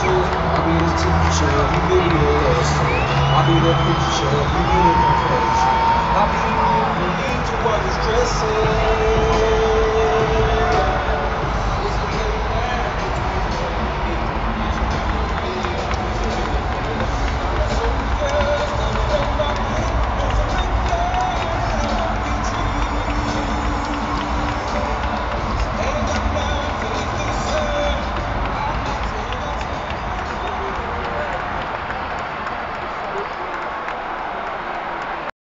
I'll be the teacher, you give me the lesson. I'll be the preacher, you be the confession. I'll be the relief to all your stressing.